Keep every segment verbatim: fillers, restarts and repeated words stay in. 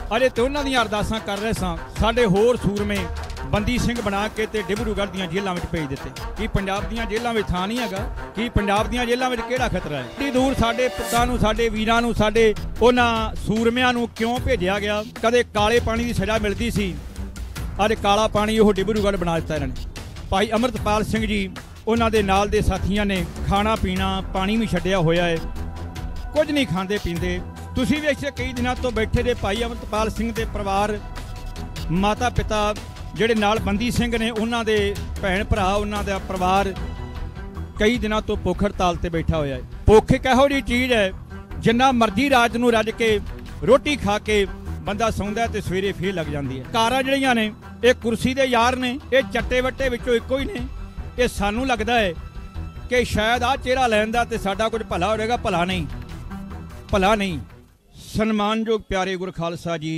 अजे तो उन्हां दीयां अरदासां कर रहे सां साडे होर सूरमे बंदी सिंह बना के ते डिब्रूगढ़ दीयां जेलां विच भेज दित्ते। की पंजाब दीयां जेलां विच थां नहीं हैगा? की पंजाब दीयां जेलां विच किहड़ा खतरा है? इतनी दूर साडे पुत्तां नूं साडे वीरां नूं साडे उन्हां सूरमिਆਂ नूं क्यों भेजिया गया? कदे काले पानी की सज़ा मिलती सी, अज काला पानी वो डिब्रूगढ़ बना दिता इन्हां ने। भाई अमृतपाल सिंह जी उन्हां दे नाल दे साथियां ने खाना पीना पानी भी छड्डिया होया है, कुछ नहीं खांदे पींदे। तुसीं भी इत्थे कई दिनों तो बैठे दे भाई अमृतपाल सिंह के परिवार माता पिता ਜਿਹੜੇ ਨਾਲ ਬੰਦੀ ਸਿੰਘ ਨੇ ਉਹਨਾਂ ਦੇ ਭੈਣ ਭਰਾ ਉਹਨਾਂ ਦਾ ਪਰਿਵਾਰ ਕਈ ਦਿਨਾਂ ਤੋਂ ਭੁੱਖ ਹੜਤਾਲ ਤੇ ਬੈਠਾ ਹੋਇਆ ਹੈ। ਭੁੱਖ ਇੱਕ ਇਹੋ ਜਿਹੀ ਚੀਜ਼ ਹੈ ਜਿੰਨਾ ਮਰਜ਼ੀ ਰਾਤ ਨੂੰ ਰੱਜ ਕੇ ਰੋਟੀ ਖਾ ਕੇ ਬੰਦਾ ਸੌਂਦਾ ਤੇ ਸਵੇਰੇ ਫੇਰ ਲੱਗ ਜਾਂਦੀ ਹੈ। ਕਾਰਾਂ ਜਿਹੜੀਆਂ ਨੇ ਇਹ ਕੁਰਸੀ ਦੇ ਯਾਰ ਨੇ, ਇਹ ਚੱਟੇ ਵੱਟੇ ਵਿੱਚੋਂ ਇੱਕੋ ਹੀ ਨੇ। ਇਹ ਸਾਨੂੰ ਲੱਗਦਾ ਹੈ ਕਿ ਸ਼ਾਇਦ ਆਹ ਚਿਹਰਾ ਲੈਣ ਦਾ ਤੇ ਸਾਡਾ ਕੁਝ ਭਲਾ ਹੋ ਜਾਏਗਾ, ਭਲਾ ਨਹੀਂ, ਭਲਾ ਨਹੀਂ। ਸਨਮਾਨਯੋਗ ਪਿਆਰੇ ਗੁਰ ਖਾਲਸਾ ਜੀ,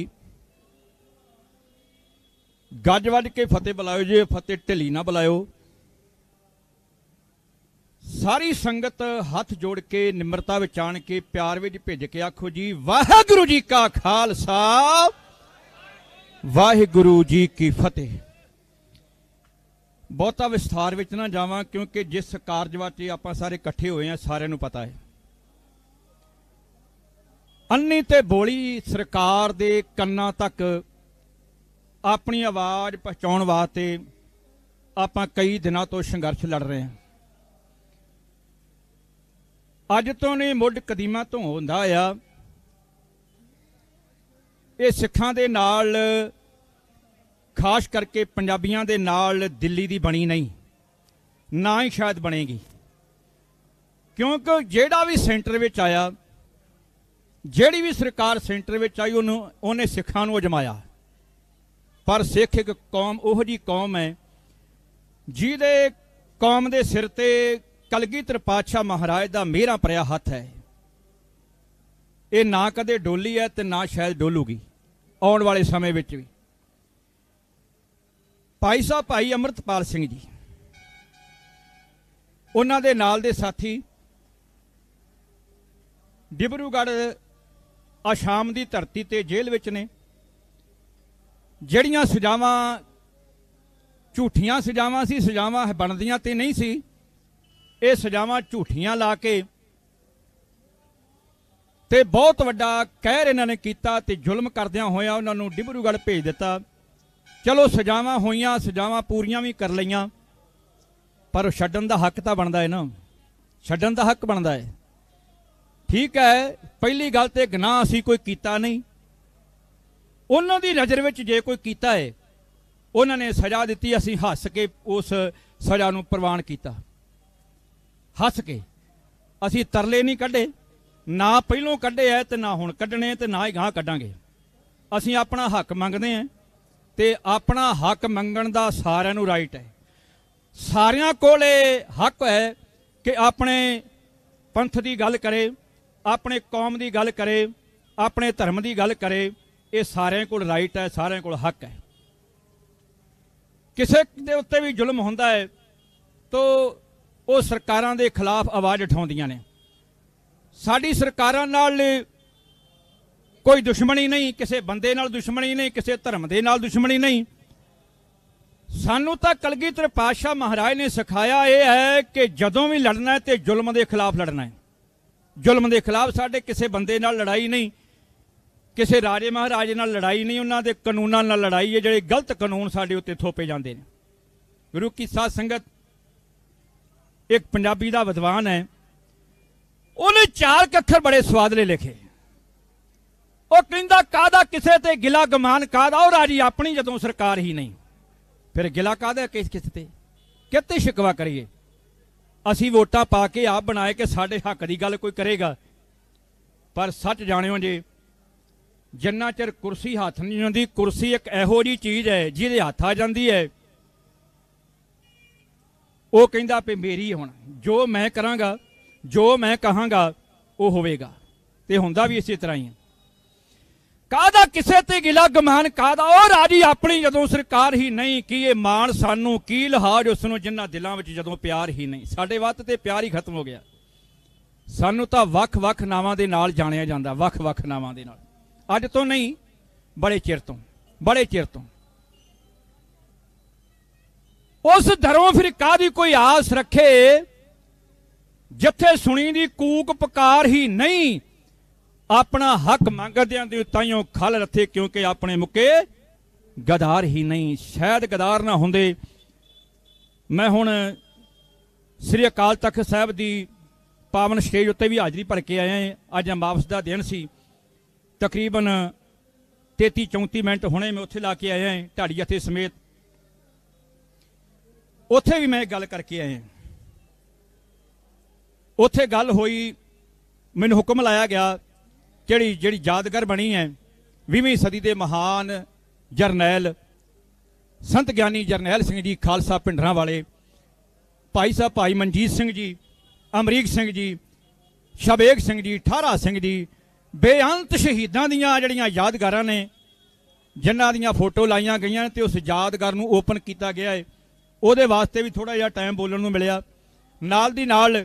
ਗੱਜ ਵੱਜ ਕੇ ਫਤਿਹ ਬੁਲਾਇਓ ਜੇ, ਫਤਿਹ ਢਿੱਲੀ ਨਾ ਬੁਲਾਇਓ। ਸਾਰੀ ਸੰਗਤ ਹੱਥ ਜੋੜ ਕੇ ਨਿਮਰਤਾ ਵਿੱਚ ਆਣ ਕੇ ਪਿਆਰ ਵਿੱਚ ਭਿੱਜ ਕੇ ਆਖੋ ਜੀ ਵਾਹਿਗੁਰੂ ਜੀ ਕਾ ਖਾਲਸਾ ਵਾਹਿਗੁਰੂ ਜੀ ਕੀ ਫਤਿਹ। ਬਹੁਤਾ ਵਿਸਥਾਰ ਵਿੱਚ ਨਾ ਜਾਵਾਂ ਕਿਉਂਕਿ ਜਿਸ ਕਾਰਜ ਵਿੱਚ ਆਪਾਂ ਸਾਰੇ ਇਕੱਠੇ ਹੋਏ ਆ ਸਾਰਿਆਂ ਨੂੰ ਪਤਾ ਹੈ। ਅੰਨੀ ਤੇ ਬੋਲੀ ਸਰਕਾਰ ਦੇ ਕੰਨਾਂ ਤੱਕ अपनी आवाज़ पहुँचाने वास्ते आप कई दिनों तो संघर्ष लड़ रहे हैं। अज तो नहीं मुढ़ कदीमा तो होंदा आया, ये सिखां दे नाल खास करके पंजाबियां दे नाल दिल्ली दी बनी नहीं, ना ही शायद बनेगी। क्योंकि जेड़ा भी सेंटर विच आया, जेड़ी भी सरकार सेंटर विच आई उन्होंने उन्हें सिखां नूं अजमाया। पर सिख एक कौम ओह जी कौम है जिहदे कौम के सिर ते कलगीधर पातशाह महाराज का मेहरा भरिया हथ है। ये ना कदे डोली है तो ना शायद डोलूगी आने वाले समय में भी। भाई साहब भाई अमृतपाल सिंह जी उन्हां दे नाल दे साथी डिब्रूगढ़ आसाम की धरती ते जेल विच ने। ਜਿਹੜੀਆਂ ਸਜ਼ਾਵਾਂ ਝੂਠੀਆਂ ਸਜ਼ਾਵਾਂ ਸੀ, ਸਜ਼ਾਵਾਂ ਬਣਦੀਆਂ ਤੇ ਨਹੀਂ ਸੀ, ਇਹ ਸਜ਼ਾਵਾਂ ਝੂਠੀਆਂ ਲਾ ਕੇ ਤੇ ਬਹੁਤ ਵੱਡਾ ਕਹਿਰ ਇਹਨਾਂ ਨੇ ਕੀਤਾ ਤੇ ਜ਼ੁਲਮ ਕਰਦਿਆਂ ਹੋਇਆ ਉਹਨਾਂ ਨੂੰ ਡਿਬਰੂਗੜ੍ਹ ਭੇਜ ਦਿੱਤਾ। ਚਲੋ ਸਜ਼ਾਵਾਂ ਹੋਈਆਂ, ਸਜ਼ਾਵਾਂ ਪੂਰੀਆਂ ਵੀ ਕਰ ਲਈਆਂ, ਪਰ ਛੱਡਣ ਦਾ ਹੱਕ ਤਾਂ ਬਣਦਾ ਹੈ ਨਾ, ਛੱਡਣ ਦਾ ਹੱਕ ਬਣਦਾ ਹੈ। ਠੀਕ ਹੈ, ਪਹਿਲੀ ਗੱਲ ਤੇ ਗੁਨਾਹ ਅਸੀਂ ਕੋਈ ਕੀਤਾ ਨਹੀਂ, ਉਹਨਾਂ ਦੀ ਨਜ਼ਰ ਵਿੱਚ ਜੇ ਕੋਈ ਕੀਤਾ ਹੈ ਉਹਨਾਂ ਨੇ ਸਜ਼ਾ ਦਿੱਤੀ, ਅਸੀਂ ਹੱਸ ਕੇ ਉਸ ਸਜ਼ਾ ਨੂੰ ਪ੍ਰਵਾਨ ਕੀਤਾ। ਹੱਸ ਕੇ ਅਸੀਂ ਤਰਲੇ ਨਹੀਂ ਕੱਢੇ, ਨਾ ਪਹਿਲੋਂ ਕੱਢੇ ਐ ਤੇ ਨਾ ਹੁਣ ਕੱਢਣੇ ਤੇ ਨਾ ਹੀ ਗਾਂ ਕੱਢਾਂਗੇ। ਅਸੀਂ ਆਪਣਾ ਹੱਕ ਮੰਗਦੇ ਹਾਂ ਤੇ ਆਪਣਾ ਹੱਕ ਮੰਗਣ ਦਾ ਸਾਰਿਆਂ ਨੂੰ ਰਾਈਟ ਹੈ। ਸਾਰਿਆਂ ਕੋਲ ਇਹ ਹੱਕ ਹੈ ਕਿ ਆਪਣੇ ਪੰਥ ਦੀ ਗੱਲ ਕਰੇ, ਆਪਣੇ ਕੌਮ ਦੀ ਗੱਲ ਕਰੇ, ਆਪਣੇ ਧਰਮ ਦੀ ਗੱਲ करे। ये सारे को राइट है, सारे को हक है। किसी के उत्ते भी जुल्म होंदा है तो वो सरकारां दे खिलाफ आवाज़ उठाउंदियां ने। साडी सरकारां नाल कोई दुश्मनी नहीं, किसी बंदे नाल दुश्मनी नहीं, किसी धर्म दे नाल दुश्मनी नहीं। सानू तां कलगीधर पातशाह महाराज ने सिखाया यह है कि जदों भी लड़ना है तो जुल्म के खिलाफ लड़ना है। जुल्म के खिलाफ साडे किसी बंदे नाल लड़ाई नहीं, किसी राजे महाराजे नाल लड़ाई नहीं, उन्होंने कानूनों नाल लड़ाई है जिहड़े गलत कानून साडे उत्ते थोपे जाते हैं। गुरु की साध संगत एक पंजाबी का विद्वान है, उन्हें चार अखर बड़े स्वादले लिखे। वो कहंदा कादा किसे ते गिला गमान कादा, और राजी अपनी जदों सरकार ही नहीं, फिर गिला कादा किस किस ते किते शिकवा करिए। असी वोटां पा के आप बनाए कि साडे हक की गल कोई करेगा, पर सच जाणियो जे जिन्ना चिर कुर्सी हाथ नहीं आती, कुर्सी एक इहो जी चीज़ है जिहदे हथ आ जाती है वो कहंदा भी मेरी हुण जो मैं करांगा, जो मैं कहांगा वो होवेगा, ते हुंदा भी इसी तरह ही है। काहदा किसे ते गिला गमान काहदा, और राजी अपनी जदों सरकार ही नहीं, कि ये मान सानू की लिहाज उसनों जिन्हां दिलां विच जदों प्यार ही नहीं। साडे वत ते प्यार ही खत्म हो गया, सानू तां वख वख नावां दे नाल जाणिया जांदा, वख वख नावां दे नाल। अज तो नहीं बड़े चिर तो बड़े चिर तो उस दरों फिर कादी कोई आस रखे जिथे सुनी दी कूक पकार ही नहीं, अपना हक मंगद्यां दी ताइयों खल रथे क्योंकि अपने मुके गदार ही नहीं। शायद गदार ना होंदे मैं हुण श्री अकाल तख्त साहब दी पावन स्टेज उत्ते भी हाजरी भर के आया। अज अमावस का दिन सी, तकरीबन तेती चौंती मिनट हुणे मैं उत्थे ला के आया ढाड़ी जथे समेत। उत्थे भी मैं गल करके आया। उत्थे गल होई, मैनू हुक्म लाया गया जिहड़ी जिहड़ी यादगार बनी है बीवीं सदी के महान जरनैल संत ज्ञानी जरनैल सिंह जी खालसा पिंडरां वाले, भाई साहब भाई मनजीत सिंह जी, अमरीक सिंह जी, शबेग सिंह जी, ठारा सिंह जी, बेअंत शहीदां दियां जिहड़ियां यादगारां ने जिन्हां दियां फोटो लाइयां गईयां ते उस यादगार नूं ओपन किया गया है। उहदे वास्ते भी थोड़ा जिहा टाइम बोलण नूं मिलिया। नाल दी नाल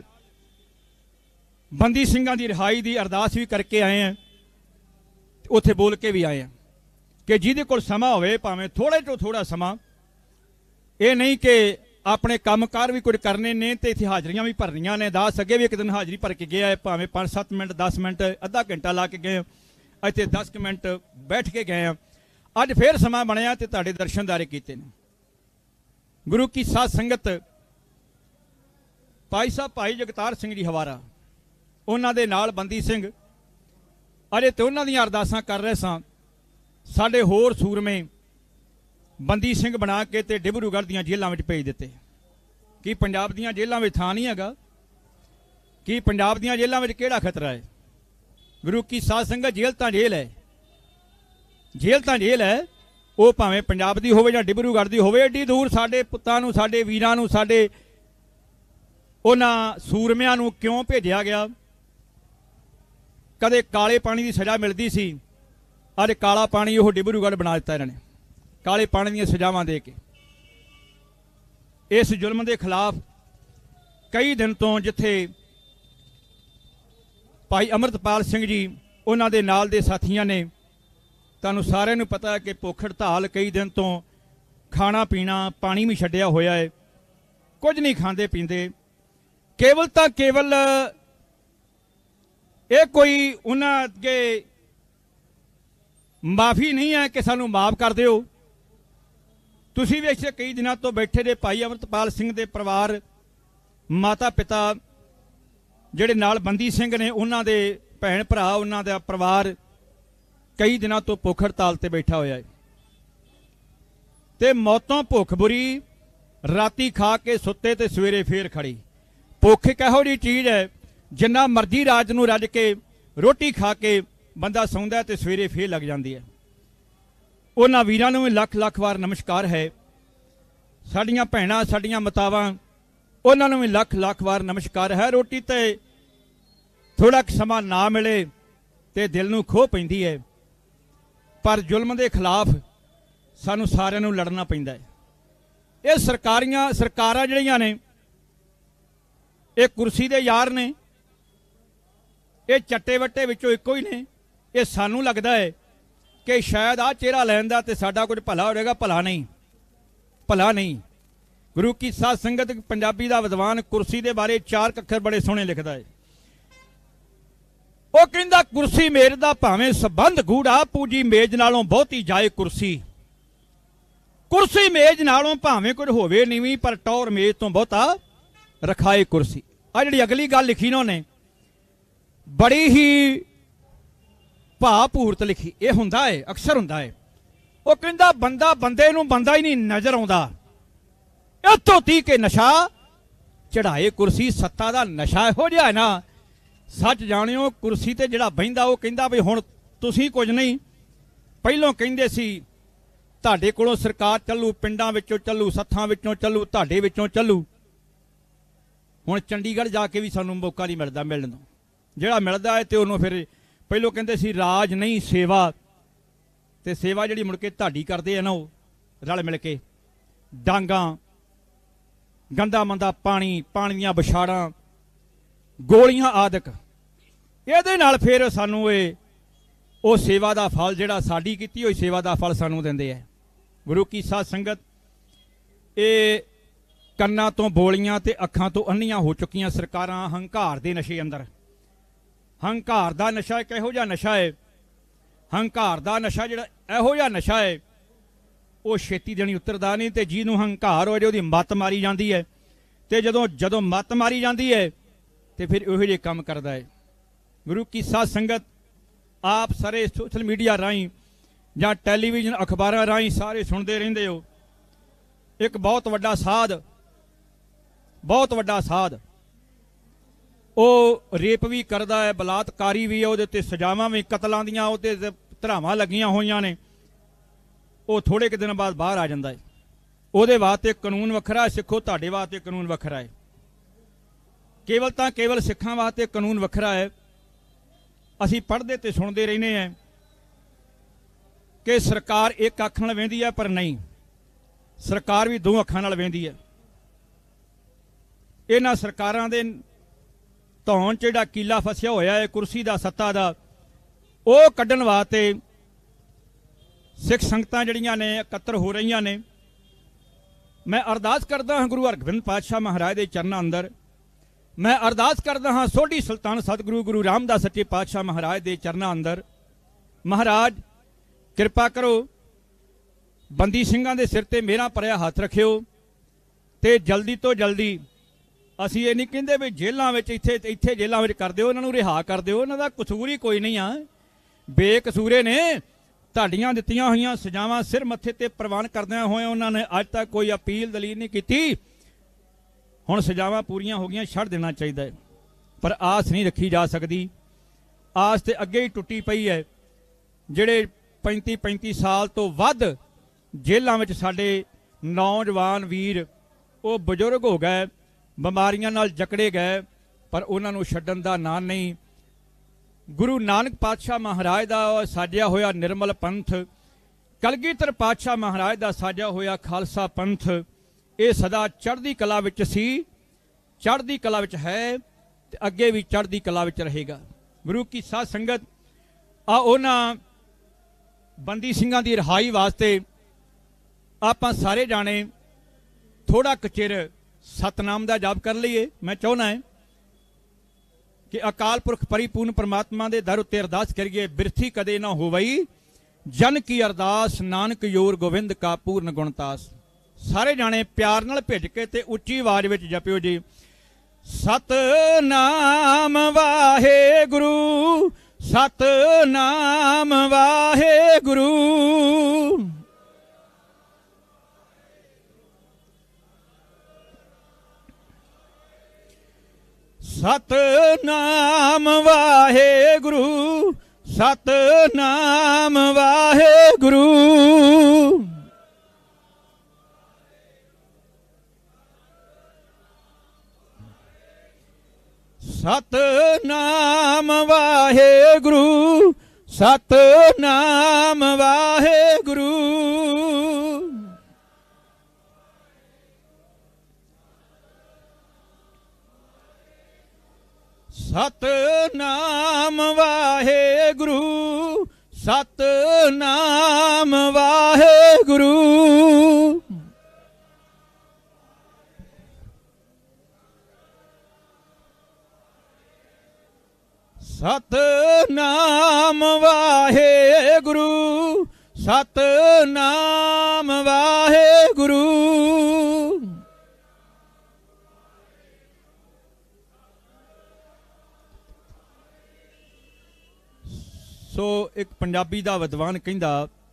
बंदी ਸਿੰਘਾਂ ਦੀ रिहाई की अरदास भी करके आए हैं, उत्थे बोल के भी आए हैं कि जिहदे कोल समा होवे भावें थोड़े तो थोड़ा समा, ये नहीं कि अपने कामकार भी कुछ करने ने तो इत्थे हाजरियां भी भरनियां ने। दास अगे भी एक दिन हाजरी भर के गया है, भावें पाँच सत्त मिनट दस मिनट अद्धा घंटा ला के गए, इत्थे दस मिनट बैठ के गए हैं। अज फिर समा बनया तो तुहाडे दर्शनदारे कीते ने। गुरु की साध संगत भाई साहब भाई जगतार सिंह जी हवारा, उन्हां दे नाल बंदी सिंह अजे तो उन्हां दीयां अरदासां कर रहे सां। साडे होर सूरमे बंदी सिंह बना के ते डिब्रूगढ़ दीयां जेलां विच भेज दिते। कि पंजाब दीयां जेलां विच थां नहीं हैगा? कि पंजाब दीयां जेलां विच किहड़ा खतरा है? गुरु की साध संगत जेल तां जेल है, जेल तां जेल है। वो भावें पंजाब दी होवे जां डिब्रूगढ़ दी होवे, एडी दूर साडे पुत्तां नूं साडे वीरां नूं साडे उन्हां सूरमिਆਂ नूं क्यों भेजिया गया? कदे काले पानी की सज़ा मिलती सी, अज काला पानी वो डिब्रूगढ़ बना दिता इन्होंने, काले पानी दी सजावां दे के। इस जुल्म के खिलाफ कई दिन तो जिथे भाई अमृतपाल सिंह जी उन्हां दे नाल दे साथियां ने, तुहानूं सारिआं नूं पता है कि भुख हड़ताल कई दिन तो खाना पीना पानी भी छड्डिया होया है, कुछ नहीं खांदे पींदे। केवल तो केवल ये कोई उन्हां अगे माफ़ी नहीं है कि सानू माफ़ कर दिओ। तुसीं भी इत्थे कई दिनों तो बैठे जे भाई अमृतपाल सिंह दे परिवार, माता पिता जिहड़े नाल बंदी सिंह ने, उन्हां दे भैण भरा, उन्हां दा परिवार कई दिनों तो भुख हड़ताल ते बैठा होया है। ते मौतों भुख बुरी, राती खा के सुत्ते ते सवेरे फिर खड़ी। भुख एक इहो जी चीज़ है, जिन्ना मर्जी रात नूं रज के रोटी खा के बंदा सौंदा है तो सवेरे फिर लग जाती है। उन्हां वीरां नूं भी लख लख वार नमस्कार है। साडियां भैणां साडियां मातावां उन्हां नूं भी लख लख वार नमस्कार है। रोटी ते थोड़ा समा ना मिले तो दिल नूं खो पैंदी है, पर जुल्म के खिलाफ सानूं सारिआं नूं लड़ना पैंदा है। ये सरकारियां सरकारां जिहड़ियां ने, ये कुर्सी दे यार ने, ये चट्टे वट्टे विचों इक्को ही ने। ये सानू लगता है कि शायद आ चेहरा लैन दा ते साडा कुछ भला हो जाएगा, भला नहीं, भला नहीं। गुरु की साध संगत पंजाबी दा विद्वान कुर्सी दे बारे चार अखर बड़े सोहणे लिखदा है। वो कहंदा कुर्सी मेज दा भावें संबंध गूढ़ा, पूजी मेज नालों बहुती जाए कुर्सी। कुर्सी मेज नालों भावें कुछ होवे नीवी, पर टौर मेज तो बहुता रखाए कुर्सी। आ जिहड़ी अगली गल लिखी इन्होंने बड़ी ही भावपूर्त लिखी। ये हुंदा है, अक्सर हुंदा है। वो कहंदा बंदा बंदे नूं बंदा ही नहीं नजर आउंदा, इत्थों ती के नशा चढ़ाए कुर्सी। सत्ता दा नशा इहो जिहा है ना, सच जाणिओ कुर्सी ते जिहड़ा बहिंदा वो कहंदा भी हुण तुसीं कुछ नहीं, पहिलों कहंदे सी तुहाडे कोलों सरकार चलू, पिंडां विचों चलू, सत्थां विचों चलू, तुहाडे विचों चलू। हुण चंडीगढ़ जाके भी सानूं मौका नहीं मिलदा मिलण दा, जिहड़ा मिलदा है तो उन्होंने फिर पहिलों कहंदे सी राज नहीं सेवा, ते सेवा जिहड़ी मुड़ के तुहाडी करदे आ ना, वो रल मिल के डांगां, गंदा मंदा पानी, पानी दीयां बछाड़ां, गोलियां आदक, इहदे नाल फिर सानूं ये ਉਹ ਸੇਵਾ ਦਾ ਫਲ ਜਿਹੜਾ ਸਾਡੀ ਕੀਤੀ ਹੋਈ ਸੇਵਾ ਦਾ ਫਲ ਸਾਨੂੰ ਦਿੰਦੇ ਹੈ। ਗੁਰੂ ਕੀ ਸਾਧ ਸੰਗਤ, ਇਹ ਕੰਨਾਂ ਤੋਂ ਬੋਲੀਆਂ ਤੇ ਅੱਖਾਂ ਤੋਂ ਅੰਨੀਆਂ ਹੋ ਚੁੱਕੀਆਂ ਸਰਕਾਰਾਂ ਹੰਕਾਰ ਦੇ ਨਸ਼ੇ ਅੰਦਰ। ਹੰਕਾਰ ਦਾ ਨਸ਼ਾ ਇੱਕ ਇਹੋ ਜਿਹਾ ਨਸ਼ਾ ਹੈ, ਹੰਕਾਰ ਦਾ ਨਸ਼ਾ ਜਿਹੜਾ ਇਹੋ ਜਿਹਾ ਨਸ਼ਾ ਹੈ ਉਹ ਛੇਤੀ ਦੇਣੀ ਉਤਰਦਾ ਨਹੀਂ, ਤੇ ਜਿਹਨੂੰ ਹੰਕਾਰ ਹੋ ਜਾਏ ਉਹਦੀ ਮੱਤ ਮਾਰੀ ਜਾਂਦੀ ਹੈ, ਤੇ ਜਦੋਂ ਜਦੋਂ ਮੱਤ ਮਾਰੀ ਜਾਂਦੀ ਹੈ ਤੇ ਫਿਰ ਇਹੋ ਜਿਹੇ ਕੰਮ ਕਰਦਾ ਹੈ। ਗੁਰੂ ਕੀ ਸਾਧ ਸੰਗਤ, ਆਪ ਸਾਰੇ ਸੋਸ਼ਲ ਮੀਡੀਆ ਰਾਹੀਂ ਜਾਂ ਟੈਲੀਵਿਜ਼ਨ ਅਖਬਾਰਾਂ ਰਾਹੀਂ ਸਾਰੇ ਸੁਣਦੇ ਰਹਿੰਦੇ ਹੋ, ਇੱਕ ਬਹੁਤ ਵੱਡਾ ਸਾਧ ਬਹੁਤ ਵੱਡਾ ਸਾਧ ਉਹ ਰੇਪ ਵੀ ਕਰਦਾ ਹੈ, ਬਲਾਤਕਾਰੀ ਵੀ ਹੈ, ਉਹਦੇ ਉੱਤੇ ਸਜ਼ਾਵਾਂ ਵੀ ਕਤਲਾਂ ਦੀਆਂ ਉਹਦੇ ਧਰਾਵਾਂ ਲੱਗੀਆਂ ਹੋਈਆਂ ਨੇ। ਉਹ ਥੋੜੇ ਕੁ ਦਿਨ ਬਾਅਦ ਬਾਹਰ ਆ ਜਾਂਦਾ ਹੈ। ਉਹਦੇ ਵਾਸਤੇ ਕਾਨੂੰਨ ਵੱਖਰਾ, ਸਿੱਖੋ ਤੁਹਾਡੇ ਵਾਸਤੇ ਕਾਨੂੰਨ ਵੱਖਰਾ ਹੈ। ਕੇਵਲ ਤਾਂ ਕੇਵਲ ਸਿੱਖਾਂ ਵਾਸਤੇ ਕਾਨੂੰਨ ਵੱਖਰਾ ਹੈ। ਅਸੀਂ ਪੜ੍ਹਦੇ ਤੇ ਸੁਣਦੇ ਰਹਿੰਦੇ ਹਾਂ ਕਿ ਸਰਕਾਰ ਇੱਕ ਅੱਖ ਨਾਲ ਵੇਂਦੀ ਹੈ, ਪਰ ਨਹੀਂ, ਸਰਕਾਰ ਵੀ ਦੋ ਅੱਖਾਂ ਨਾਲ ਵੇਂਦੀ ਹੈ। ਇਹਨਾਂ ਸਰਕਾਰਾਂ ਦੇ ਧੌਣ 'ਚ ਜਿਹੜਾ ਕੀਲਾ ਫਸਿਆ ਹੋਇਆ ਹੈ ਕੁਰਸੀ ਦਾ, ਸੱਤਾ ਦਾ, ਉਹ ਕੱਢਣ ਵਾਸਤੇ ਸਿੱਖ ਸੰਗਤਾਂ ਜਿਹੜੀਆਂ ਨੇ ਇਕੱਤਰ ਹੋ ਰਹੀਆਂ ਨੇ। ਮੈਂ ਅਰਦਾਸ ਕਰਦਾ ਹਾਂ ਗੁਰੂ ਹਰਗੋਬਿੰਦ ਪਾਤਸ਼ਾਹ ਮਹਾਰਾਜ ਦੇ ਚਰਨਾਂ ਅੰਦਰ, ਮੈਂ ਅਰਦਾਸ ਕਰਦਾ ਹਾਂ ਸੋਢੀ ਸੁਲਤਾਨ ਸਤਿਗੁਰੂ ਗੁਰੂ ਰਾਮਦਾਸ ਸੱਚੇ ਪਾਤਸ਼ਾਹ ਮਹਾਰਾਜ ਦੇ ਚਰਨਾਂ ਅੰਦਰ, ਮਹਾਰਾਜ ਕਿਰਪਾ ਕਰੋ, ਬੰਦੀ ਸਿੰਘਾਂ ਦੇ ਸਿਰ ਤੇ ਮੇਰਾ ਭਰਿਆ ਹੱਥ ਰੱਖਿਓ, ਤੇ ਜਲਦੀ ਤੋਂ ਜਲਦੀ, ਅਸੀਂ ਇਹ ਨਹੀਂ ਕਹਿੰਦੇ ਵੀ ਜੇਲ੍ਹਾਂ ਵਿੱਚ ਇੱਥੇ ਇੱਥੇ ਜੇਲ੍ਹਾਂ ਵਿੱਚ ਕਰ ਦਿਓ, ਉਹਨਾਂ ਨੂੰ ਰਿਹਾ ਕਰ ਦਿਓ, ਉਹਨਾਂ ਦਾ ਕਸੂਰ ਹੀ ਕੋਈ ਨਹੀਂ ਆ, ਬੇਕਸੂਰੇ ਨੇ। ਤੁਹਾਡੀਆਂ ਦਿੱਤੀਆਂ ਹੋਈਆਂ ਸਜ਼ਾਵਾਂ ਸਿਰ ਮੱਥੇ ਤੇ ਪ੍ਰਵਾਨ ਕਰਦਿਆਂ ਹੋਏ ਉਹਨਾਂ ਨੇ ਅੱਜ ਤੱਕ ਕੋਈ ਅਪੀਲ ਦਲੀਲ ਨਹੀਂ ਕੀਤੀ। ਹੁਣ ਸਜ਼ਾਵਾਂ ਪੂਰੀਆਂ ਹੋ ਗਈਆਂ, ਛੱਡ ਦੇਣਾ ਚਾਹੀਦਾ ਹੈ, ਪਰ ਆਸ ਨਹੀਂ ਰੱਖੀ ਜਾ ਸਕਦੀ। ਆਸ ਤੇ ਅੱਗੇ ਹੀ ਟੁੱਟੀ ਪਈ ਹੈ। ਜਿਹੜੇ ਪੈਂਤੀ ਪੈਂਤੀ ਸਾਲ ਤੋਂ ਵੱਧ ਜੇਲ੍ਹਾਂ ਵਿੱਚ ਸਾਡੇ ਨੌਜਵਾਨ ਵੀਰ ਉਹ ਬਜ਼ੁਰਗ ਹੋ ਗਏ, ਬਿਮਾਰੀਆਂ ਨਾਲ ਜਕੜੇ ਗਏ, ਪਰ ਉਹਨਾਂ ਨੂੰ ਛੱਡਣ ਦਾ ਨਾਂ ਨਹੀਂ। ਗੁਰੂ ਨਾਨਕ ਪਾਤਸ਼ਾਹ ਮਹਾਰਾਜ ਦਾ ਸਾਜਿਆ ਹੋਇਆ ਨਿਰਮਲ ਪੰਥ, ਕਲਗੀਧਰ ਪਾਤਸ਼ਾਹ ਮਹਾਰਾਜ ਦਾ ਸਾਜਿਆ ਹੋਇਆ ਖਾਲਸਾ ਪੰਥ, ਇਹ ਸਦਾ ਚੜ੍ਹਦੀ ਕਲਾ ਵਿੱਚ ਸੀ, ਚੜ੍ਹਦੀ ਕਲਾ ਵਿੱਚ ਹੈ, ਤੇ ਅੱਗੇ ਵੀ ਚੜ੍ਹਦੀ ਕਲਾ ਵਿੱਚ ਰਹੇਗਾ। ਗੁਰੂ ਕੀ ਸਾਧ ਸੰਗਤ, ਆ ਉਹਨਾਂ ਬੰਦੀ ਸਿੰਘਾਂ ਦੀ ਰਿਹਾਈ ਵਾਸਤੇ ਆਪਾਂ ਸਾਰੇ ਜਾਣੇ ਥੋੜਾ ਕੁ ਚਿਰ ਸਤਨਾਮ ਦਾ ਜਾਪ ਕਰ ਲਈਏ। ਮੈਂ ਚਾਹੁੰਦਾ ਹੈ ਕਿ ਅਕਾਲ ਪੁਰਖ ਪਰਿਪੂਰਨ ਪਰਮਾਤਮਾ ਦੇ ਦਰ ਉੱਤੇ ਅਰਦਾਸ ਕਰੀਏ, ਬਿਰਥੀ ਕਦੇ ਨਾ ਹੋਵਈ ਜਨ ਕੀ ਅਰਦਾਸ, ਨਾਨਕ ਯੋਰ ਗੋਬਿੰਦ ਕਾ ਪੂਰਨ ਗੁਣਤਾਸ। ਸਾਰੇ ਜਾਣੇ ਪਿਆਰ ਨਾਲ ਭਿੱਜ ਕੇ ਤੇ ਉੱਚੀ ਆਵਾਜ਼ ਵਿੱਚ ਜਪਿਓ ਜੀ, ਸਤਨਾਮ ਵਾਹਿਗੁਰੂ, ਸਤਨਾਮ ਵਾਹਿਗੁਰੂ, ਸਤਨਾਮ ਵਾਹਿਗੁਰੂ, ਸਤਨਾਮ ਵਾਹਿਗੁਰੂ, ਸਤਨਾਮ ਵਾਹਿਗੁਰੂ, ਸਤਨਾਮ ਵਾਹਿਗੁਰੂ। ਸਤਨਾਮ ਵਾਹਿਗੁਰੂ, ਸਤਨਾਮ ਵਾਹਿਗੁਰੂ, ਸਤਨਾਮ ਵਾਹਿਗੁਰੂ, ਸਤਨਾਮ ਵਾਹਿਗੁਰੂ। ਸੋ ਇੱਕ ਪੰਜਾਬੀ ਦਾ ਵਿਦਵਾਨ ਕਹਿੰਦਾ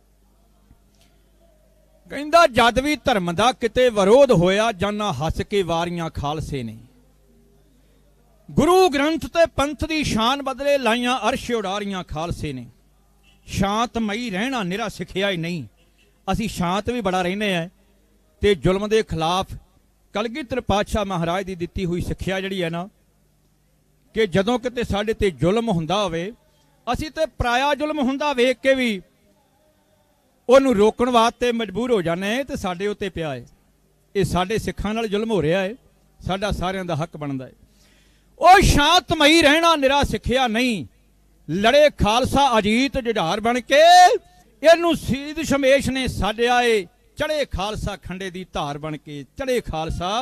ਕਹਿੰਦਾ ਜਦ ਵੀ ਧਰਮ ਦਾ ਕਿਤੇ ਵਿਰੋਧ ਹੋਇਆ, ਜਾਨਾ ਹੱਸ ਕੇ ਵਾਰੀਆਂ ਖਾਲਸੇ ਨੇ। ਗੁਰੂ ਗ੍ਰੰਥ ਤੇ ਪੰਥ ਦੀ ਸ਼ਾਨ ਬਦਲੇ, ਲਾਈਆਂ ਅਰਸ਼ ਉਡਾਰੀਆਂ ਖਾਲਸੇ ਨੇ। ਸ਼ਾਂਤਮਈ ਰਹਿਣਾ ਨਿਰਾ ਸਿੱਖਿਆ ਹੀ ਨਹੀਂ, ਅਸੀਂ ਸ਼ਾਂਤ ਵੀ ਬੜਾ ਰਹਿੰਦੇ ਹਾਂ, ਤੇ ਜ਼ੁਲਮ ਦੇ ਖਿਲਾਫ ਕਲਗੀਧਰ ਪਾਤਸ਼ਾਹ ਮਹਾਰਾਜ ਦੀ ਦਿੱਤੀ ਹੋਈ ਸਿੱਖਿਆ ਜਿਹੜੀ ਹੈ ਨਾ, ਕਿ ਜਦੋਂ ਕਿਤੇ ਸਾਡੇ ਤੇ ਜ਼ੁਲਮ ਹੁੰਦਾ ਹੋਵੇ, ਅਸੀਂ ਤੇ ਪਰਾਇਆ ਜ਼ੁਲਮ ਹੁੰਦਾ ਵੇਖ ਕੇ ਵੀ ਉਹਨੂੰ ਰੋਕਣ ਵਾਸਤੇ ਮਜਬੂਰ ਹੋ ਜਾਂਦੇ ਹਾਂ, ਤੇ ਸਾਡੇ ਉੱਤੇ ਪਿਆ ਹੈ। ਇਹ ਸਾਡੇ ਸਿੱਖਾਂ ਨਾਲ ਜ਼ੁਲਮ ਹੋ ਰਿਹਾ ਹੈ, ਸਾਡਾ ਸਾਰਿਆਂ ਦਾ ਹੱਕ ਬਣਦਾ ਹੈ। ਉਹ ਸ਼ਾਂਤਮਈ ਰਹਿਣਾ ਨਿਰਾ ਸਿੱਖਿਆ ਨਹੀਂ, लड़े खालसा अजीत जुझार बन के, इनू सीध शमेश ने साडिया ए, चढ़े खालसा खंडे दी धार बन के। चढ़े खालसा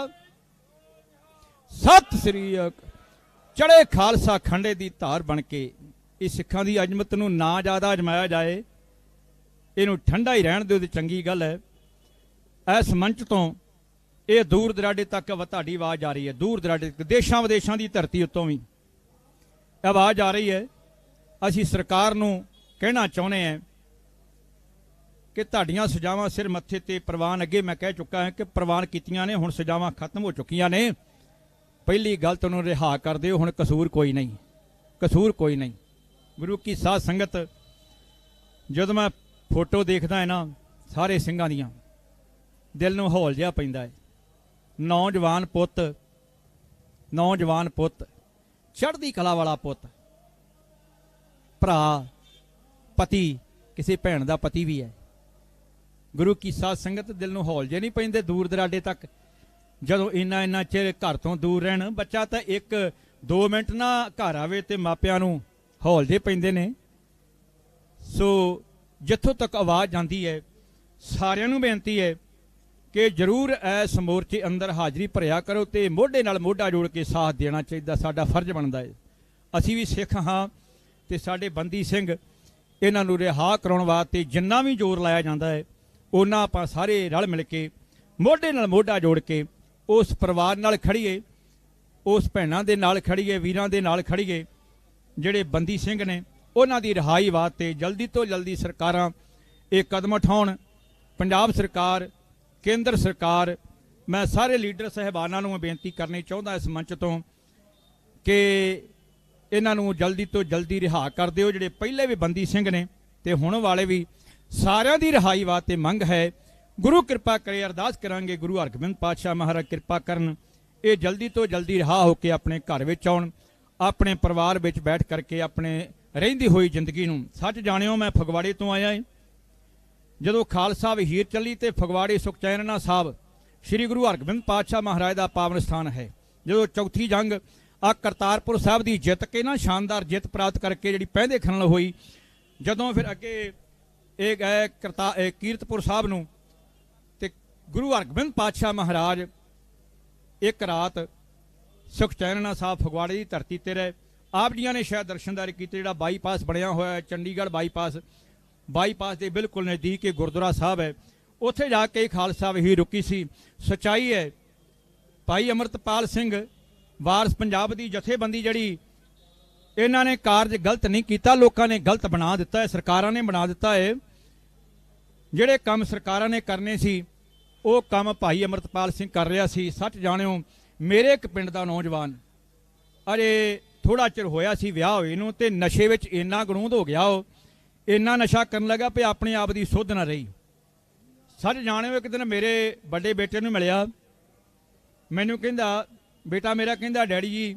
सत श्री अकाल, चढ़े खालसा खंडे दी धार बन के। इस सिखां दी अजमत नूं ना ज़्यादा अजमाया जाए, इनू ठंडा ही रहण दिओ ते चंगी गल है। इस मंच तो ये दूर दराडे तक तुहाडी आवाज़ आ रही है, दूर दराडे देशां विदेशां दी धरती उत्तों भी आवाज़ आ रही है। असीं सरकार नूं कहना चाहुंदे हैं कि तुहाडीआं सजावां सिर मत्थे ते प्रवान, अगे मैं कह चुका है कि प्रवान कीतियां ने, हुण सजावां खत्म हो चुकियां ने। पहली गल तो उन्होंने रिहा कर दिओ, हुण कसूर कोई नहीं, कसूर कोई नहीं। गुरु की साध संगत, जदों मैं फोटो देखदा है ना सारे ਸਿੰਘਾਂ ਦੀਆਂ, दिल नूं हौल जिहा पैंदा है। नौजवान पुत, नौजवान पुत, चढ़दी कला वाला पुत, भरा पति, किसी भैन का पति भी है। गुरु की साध संगत, दिल नूं हौल जे नहीं पैंदे दूर दराडे तक, जदों इन्ना इन्ना चिर घर तो दूर रहन। बच्चा तो एक दो मिनट ना घर आवे तो मापियां नूं हौल जे पैंदे ने। सो जिथों तक आवाज़ जाती है, सारियां नूं बेनती है कि जरूर इस मोर्चे अंदर हाज़री भरिया करो तो मोढे नाल मोढा जोड़ के साथ देना चाहिए, साडा फर्ज बनता है। असी भी सिख हाँ तो साडे बंदी सिंह इन्हां नूं रिहा कराउण वास्ते जिन्ना भी जोर लाया जाता है, उन्ना आपां सारे रल मिल के मोढे नाल मोढा जोड़ के उस परिवार नाल खड़ीए, उस भैणां दे नाल खड़ीए, वीरां दे नाल खड़ीए जिहड़े बंदी सिंह ने। उन्हां दी रिहाई वास्ते जल्दी तो जल्दी सरकारां ये कदम उठाउण। पंजाब सरकार, केंद्र सरकार, मैं सारे लीडर साहिबानां नूं बेनती करनी चाहुंदा इस मंच तो कि इन्हां नूं जल्दी तो जल्दी रिहा कर दिओ। जिहड़े पहले भी बंदी सिंह ने ते हुण वाले भी, सारियां दी रिहाई वास्ते मंग है। गुरु कृपा करे, अरदास करांगे गुरु हरगोबिंद पातशाह महाराज कृपा करन, ये जल्दी तो जल्दी रिहा होकर अपने घर विच आउण, अपने परिवार विच बैठ करके अपने रहिंदी होई जिंदगी नूं। सच जाणिओ, मैं फगवाड़े तो आया है। जदों खालसा वहीर चली तो फगवाड़े सुखचैनना साहब श्री गुरु हरगोबिंद पातशाह महाराज का पावन स्थान है। जदों चौथी जंग आ करतारपुर साहब की जित के ना शानदार जित प्राप्त करके जी पैंदे खनल हुई, जदों फिर अगे ये गए करता कीरतपुर साहब नूं ते गुरु हरगोबिंद पातशाह महाराज एक रात सुखचैनना साहब फगवाड़े की धरती ते रहे। आप जियां ने शायद दर्शनदारी की, जिहड़ा बाईपास बनया होया है चंडीगढ़ बाईपास, बाईपास के बिल्कुल नज़दीक एक गुरुद्वारा साहब है, उत्थे जाके खालसा वही रुकी सी। सच्चाई है, भाई अमृतपाल सिंह वारस पंजाब की जथेबंदी जड़ी, इन्हां ने कारज गलत नहीं किया, लोगों ने गलत बना दिता है, सरकारां ने बना दिता है। जिहड़े काम सरकारां ने करने सी वो काम भाई अमृतपाल सिंह कर रहा सी। सच जाणिओ, मेरे एक पिंड का नौजवान अजे थोड़ा चिर होया सी विआह होए नूं ते नशे विच इन्ना गणूंद हो गया, वो इन्ना नशा करन लगा भी अपने आप की सुध ना रही। सच जाणिओ, एक दिन मेरे बड़े बेटे नूं मिलिया, मैनूं कहंदा, बेटा मेरा कहंदा डैडी जी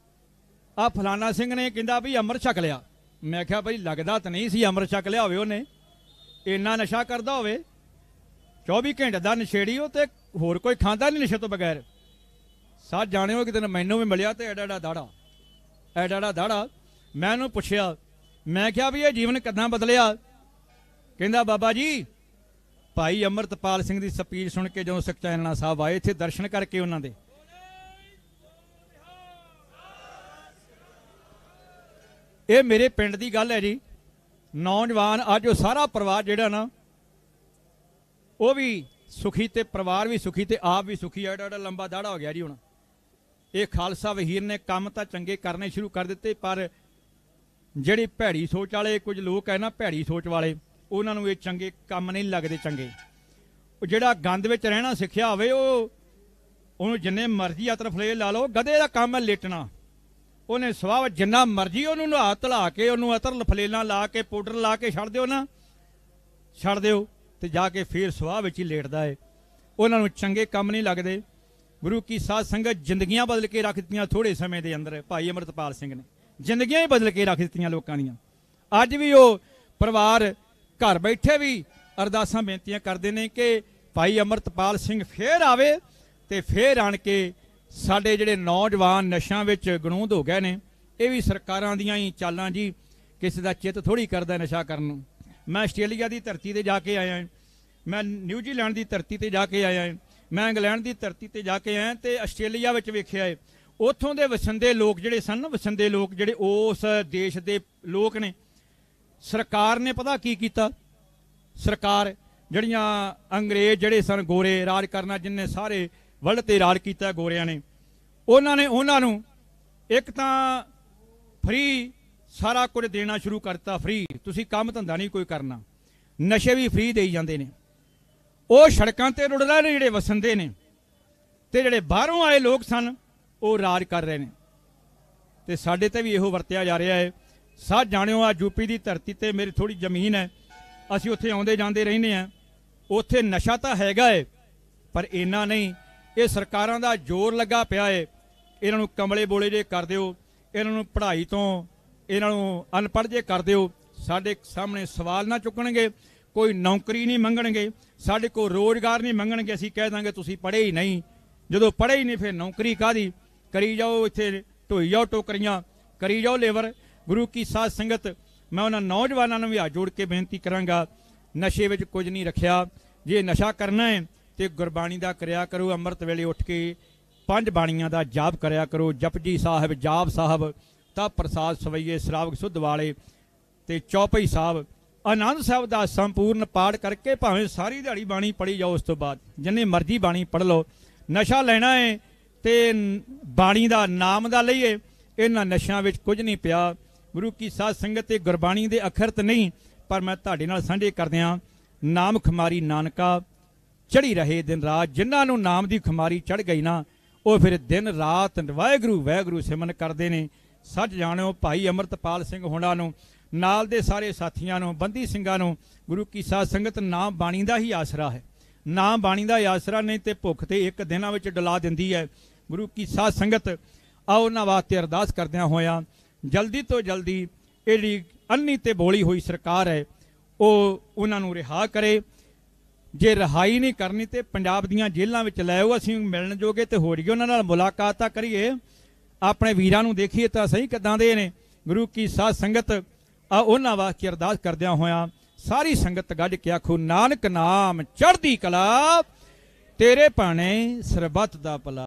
आ फलाना सिंह ने कहंदा भी अमृत छक लिया। मैं आख्या भाई लगदा तो नहीं सी अमृत छक लिया होवे, उहने इन्ना नशा करदा होवे, चौबी घंटे का नशेड़ी हो ते होर कोई खांदा नहीं नशे तो बगैर। सच जाणिओ, एक दिन मैनूं भी मिलिया तो एडा एडा दाड़ा, एडा एडा दाड़ा। मैं उहनूं पुछया, मैं क्या भी ये जीवन किदां बदलिया? कहंदा बाबा जी भाई अमृतपाल सिंह की स्पीच सुन के जो सुखचैनना साहब आए थे दर्शन करके उन्होंने दे, ये मेरे पिंड की गल है जी। नौजवान अज वो सारा परिवार जिहड़ा ना वो भी सुखी ते परिवार भी सुखी ते आप भी सुखी। एडा एडा लंबा दाड़ा हो गया जी। हुण ये खालसा वहीर ने काम तो चंगे करने शुरू कर दिते, पर जिहड़ी भैड़ी सोच वाले कुछ लोग है ना, भैड़ी सोच वाले, उन्होंने ये चंगे काम नहीं लगते चंगे। जिहड़ा गंद विच रहना सिक्ख्या होवे उन्होंने जिन्ने मर्जी अतर फलेल ला लो, गधे का काम है लेटना। उन्हें सुभाव जिन्ना मर्जी उन्होंने नहा धला के उन्होंने अतर फलेलां ला के पाउडर ला के छड़ दिओ ना, छड़ दिओ तो जाके फिर सुभाव विच ही लेटदा है। उन्होंने चंगे काम नहीं लगते। गुरु की साध संगत जिंदगियां बदल के रख दित्तियां थोड़े समय के अंदर। भाई अमृतपाल सिंह ने जिंदगियां ही बदल के रख दित्तियां लोकां दीयां। अज भी वो परिवार घर बैठे भी अरदासां बेनतियां करते हैं कि भाई अमृतपाल सिंह फिर आवे तो फिर आण के साडे जिहड़े नौजवान नशा विच गणूंद हो गए ने। ये भी सरकारां दीयां ही चालां जी ਕਿਸੇ ਦਾ ਚਿੱਤ ਥੋੜੀ ਕਰਦਾ ਨਸ਼ਾ ਕਰਨ ਨੂੰ। ਮੈਂ ਆਸਟ੍ਰੇਲੀਆ ਦੀ ਧਰਤੀ ਤੇ ਜਾ ਕੇ ਆਇਆ, ਮੈਂ ਨਿਊਜ਼ੀਲੈਂਡ ਦੀ ਧਰਤੀ ਤੇ ਜਾ ਕੇ ਆਇਆ, ਮੈਂ ਇੰਗਲੈਂਡ ਦੀ ਧਰਤੀ ਤੇ ਜਾ ਕੇ ਆਇਆ ਤੇ ਆਸਟ੍ਰੇਲੀਆ ਵਿੱਚ ਵੇਖਿਆ ਹੈ ਉੱਥੋਂ ਦੇ ਵਸੰਦੇ ਲੋਕ ਜਿਹੜੇ ਸਨ, ਵਸੰਦੇ ਲੋਕ ਜਿਹੜੇ ਉਸ ਦੇਸ਼ ਦੇ ਲੋਕ ਨੇ, ਸਰਕਾਰ ਨੇ ਪਤਾ ਕੀ ਕੀਤਾ? ਸਰਕਾਰ ਜਿਹੜੀਆਂ ਅੰਗਰੇਜ਼ ਜਿਹੜੇ ਸਨ ਗੋਰੇ ਰਾਜ ਕਰਨਾ, ਜਿਨਨੇ ਸਾਰੇ ਵਰਲਡ ਤੇ ਰਾਜ ਕੀਤਾ ਗੋਰਿਆਂ ਨੇ, ਉਹਨਾਂ ਨੇ ਉਹਨਾਂ ਨੂੰ ਇੱਕ ਤਾਂ ਫ੍ਰੀ ਸਾਰਾ ਕੁਝ ਦੇਣਾ ਸ਼ੁਰੂ ਕਰਤਾ। ਫ੍ਰੀ, ਤੁਸੀਂ ਕੰਮ ਧੰਦਾ ਨਹੀਂ ਕੋਈ ਕਰਨਾ, ਨਸ਼ੇ ਵੀ ਫ੍ਰੀ ਦੇਈ ਜਾਂਦੇ ਨੇ। ਉਹ ਸੜਕਾਂ ਤੇ ਰੁੜ ਰਹੇ ਨੇ ਜਿਹੜੇ ਵਸੰਦੇ ਨੇ, ਤੇ ਜਿਹੜੇ ਬਾਹਰੋਂ ਆਏ ਲੋਕ ਸਨ ਉਹ ਰਾਜ ਕਰ ਰਹੇ ਨੇ। ਤੇ ਸਾਡੇ ਤੇ ਵੀ ਇਹੋ ਵਰਤਿਆ ਜਾ ਰਿਹਾ ਹੈ। ਸਾਧ ਜਾਣਿਓ, ਆ ਯੂਪੀ ਦੀ ਧਰਤੀ ਤੇ ਮੇਰੀ ਥੋੜੀ ਜ਼ਮੀਨ ਹੈ, ਅਸੀਂ ਉੱਥੇ ਆਉਂਦੇ ਜਾਂਦੇ ਰਹਿੰਦੇ ਹਾਂ। ਉੱਥੇ ਨਸ਼ਾ ਤਾਂ ਹੈਗਾ ਹੈ ਪਰ ਇੰਨਾ ਨਹੀਂ। ਇਹ ਸਰਕਾਰਾਂ ਦਾ ਜ਼ੋਰ ਲੱਗਾ ਪਿਆ ਹੈ। ਇਹਨਾਂ ਨੂੰ ਕਮਲੇ ਬੋਲੇ ਜੇ ਕਰ ਦਿਓ, ਇਹਨਾਂ ਨੂੰ ਪੜ੍ਹਾਈ ਤੋਂ ਇਹਨਾਂ ਨੂੰ ਅਨਪੜ੍ਹ ਜੇ ਕਰ ਦਿਓ, ਸਾਡੇ ਸਾਹਮਣੇ ਸਵਾਲ ਨਾ ਚੁੱਕਣਗੇ, ਕੋਈ ਨੌਕਰੀ ਨਹੀਂ ਮੰਗਣਗੇ, ਸਾਡੇ ਕੋਲ ਰੋਜ਼ਗਾਰ ਨਹੀਂ ਮੰਗਣਗੇ। ਅਸੀਂ ਕਹਿ ਦਾਂਗੇ ਤੁਸੀਂ ਪੜ੍ਹੇ ਹੀ ਨਹੀਂ। ਜਦੋਂ ਪੜ੍ਹੇ ਹੀ ਨਹੀਂ ਫਿਰ ਨੌਕਰੀ ਕਾਹਦੀ? ਕਰੀ ਜਾਓ ਇੱਥੇ ਢੋਈ ਜਾਓ, ਟੋਕਰੀਆਂ ਕਰੀ ਜਾਓ ਲੇਬਰ। ਗੁਰੂ ਕੀ ਸਾਧ ਸੰਗਤ, ਮੈਂ ਉਹਨਾਂ ਨੌਜਵਾਨਾਂ ਨੂੰ ਵੀ ਹੱਥ ਜੋੜ ਕੇ ਬੇਨਤੀ ਕਰਾਂਗਾ, ਨਸ਼ੇ ਵਿੱਚ ਕੁਝ ਨਹੀਂ ਰੱਖਿਆ। ਜੇ ਨਸ਼ਾ ਕਰਨਾ ਹੈ ਤੇ ਗੁਰਬਾਣੀ ਦਾ ਕਰਿਆ ਕਰੋ। ਅੰਮ੍ਰਿਤ ਵੇਲੇ ਉੱਠ ਕੇ ਪੰਜ ਬਾਣੀਆਂ ਦਾ ਜਾਪ ਕਰਿਆ ਕਰੋ, ਜਪਜੀ ਸਾਹਿਬ, ਜਾਪ ਸਾਹਿਬ, ਤਪ ਪ੍ਰਸਾਦ ਸਵਈਏ, ਸ਼ਰਾਵਕ ਸੁੱਧ ਵਾਲੇ ਤੇ ਚੌਪਈ ਸਾਹਿਬ, ਆਨੰਦ ਸਾਹਿਬ ਦਾ ਸੰਪੂਰਨ ਪਾਠ ਕਰਕੇ ਭਾਵੇਂ ਸਾਰੀ ਦਿਹਾੜੀ ਬਾਣੀ ਪੜ੍ਹੀ ਜਾਓ। ਉਸ ਤੋਂ ਬਾਅਦ ਜਿੰਨੇ ਮਰਜ਼ੀ ਬਾਣੀ ਪੜ੍ਹ ਲਓ। ਨਸ਼ਾ ਲੈਣਾ ਹੈ ਤੇ ਬਾਣੀ ਦਾ ਨਾਮ ਦਾ ਲਈਏ। ਇਹਨਾਂ ਨਸ਼ਿਆਂ ਵਿੱਚ ਕੁਝ ਨਹੀਂ ਪਿਆ। ਗੁਰੂ ਕੀ ਸਾਧ ਸੰਗਤ ਤੇ ਗੁਰਬਾਣੀ ਦੇ ਅੱਖਰ ਤਾਂ ਨਹੀਂ, ਪਰ ਮੈਂ ਤੁਹਾਡੇ ਨਾਲ ਸਾਂਝੇ ਕਰਦਿਆਂ, ਨਾਮ ਖੁਮਾਰੀ ਨਾਨਕਾ ਚੜ੍ਹੀ ਰਹੇ ਦਿਨ ਰਾਤ। ਜਿਨ੍ਹਾਂ ਨੂੰ ਨਾਮ ਦੀ ਖੁਮਾਰੀ ਚੜ੍ਹ ਗਈ ਨਾ, ਉਹ ਫਿਰ ਦਿਨ ਰਾਤ ਵਾਹਿਗੁਰੂ ਵਾਹਿਗੁਰੂ ਸਿਮਰਨ ਕਰਦੇ ਨੇ। ਸੱਚ ਜਾਣਿਓ, ਭਾਈ ਅੰਮ੍ਰਿਤਪਾਲ ਸਿੰਘ ਹੋਣਾ ਨੂੰ, ਨਾਲ ਦੇ ਸਾਰੇ ਸਾਥੀਆਂ ਨੂੰ, ਬੰਦੀ ਸਿੰਘਾਂ ਨੂੰ, ਗੁਰੂ ਕੀ ਸਾਧ ਸੰਗਤ ਨਾਮ ਬਾਣੀ ਦਾ ਹੀ ਆਸਰਾ ਹੈ। ਨਾਮ ਬਾਣੀ ਦਾ ਆਸਰਾ ਨਹੀਂ ਤੇ ਭੁੱਖ ਤੇ ਇੱਕ ਦਿਨਾਂ ਵਿੱਚ ਡੁਲਾ ਦਿੰਦੀ ਹੈ। ਗੁਰੂ ਕੀ ਸਾਧ ਸੰਗਤ, ਆਓ ਉਹਨਾਂ ਵਾਸਤੇ ਅਰਦਾਸ ਕਰਦਿਆਂ ਹੋਇਆਂ ਜਲਦੀ ਤੋਂ ਜਲਦੀ ਇਹ ਜਿਹੜੀ ਅੰਨੀ ਤੇ ਬੋਲੀ ਹੋਈ ਸਰਕਾਰ ਹੈ ਉਹ ਉਹਨਾਂ ਨੂੰ ਰਿਹਾ ਕਰੇ। ਜੇ ਰਿਹਾਈ ਨਹੀਂ ਕਰਨੀ ਤੇ ਪੰਜਾਬ ਦੀਆਂ ਜੇਲ੍ਹਾਂ ਵਿੱਚ ਲੈ ਆਓ। ਅਸੀਂ ਮਿਲਣ ਜੋਗੇ ਤੇ ਹੋ ਜਾਈਏ, ਉਹਨਾਂ ਨਾਲ ਮੁਲਾਕਾਤ ਤਾਂ ਕਰੀਏ, ਆਪਣੇ ਵੀਰਾਂ ਨੂੰ ਦੇਖੀਏ ਤਾਂ ਸਹੀ ਕਿੱਦਾਂ ਦੇ ਨੇ। ਗੁਰੂ ਕੀ ਸਾਧ ਸੰਗਤ, ਆ ਉਹਨਾਂ ਵਾਸਤੇ ਅਰਦਾਸ ਕਰਦਿਆਂ ਹੋਇਆਂ ਸਾਰੀ ਸੰਗਤ ਗੱਜ ਕੇ ਆਖੋ, ਨਾਨਕ ਨਾਮ ਚੜ੍ਹਦੀ ਕਲਾ, ਤੇਰੇ ਭਾਣੇ ਸਰਬੱਤ ਦਾ ਭਲਾ।